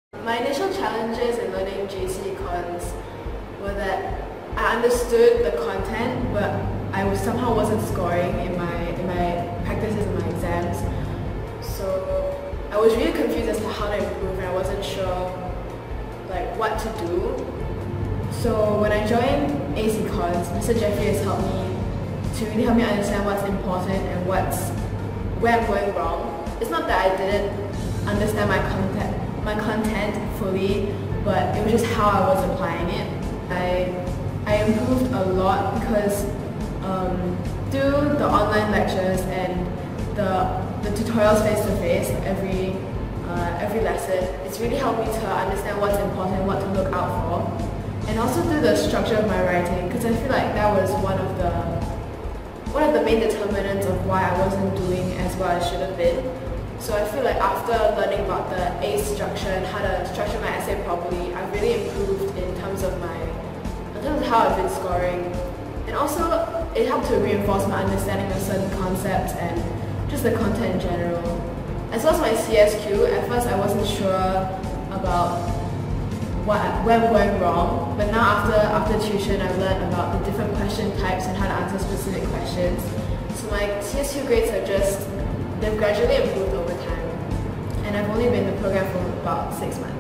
My initial challenges in learning JC Econs were that I understood the content, but somehow wasn't scoring in my practices and my exams. So I was really confused as to how to improve, and I wasn't sure what to do. So when I joined ACE Econs, Mr. Jeffrey has helped me to really help me understand what's important and where I'm going wrong. It's not that I didn't understand my content fully, but it was just how I was applying it. I improved a lot because through the online lectures and the tutorials face-to-face every lesson, it's really helped me to understand what's important, what to look out for. And also through the structure of my writing, because I feel like that was one of the main determinants of why I wasn't doing as well as I should have been. So I feel like after learning about the ACE structure and how to structure my essay properly, I've really improved in terms of how I've been scoring. And also it helped to reinforce my understanding of certain concepts and just the content in general. As well as my CSQ, at first I wasn't sure about where I'm going wrong, but now after tuition I've learned about the different question types and how to answer specific questions. So my CSQ grades they've gradually improved over time, and I've only been in the program for about 6 months.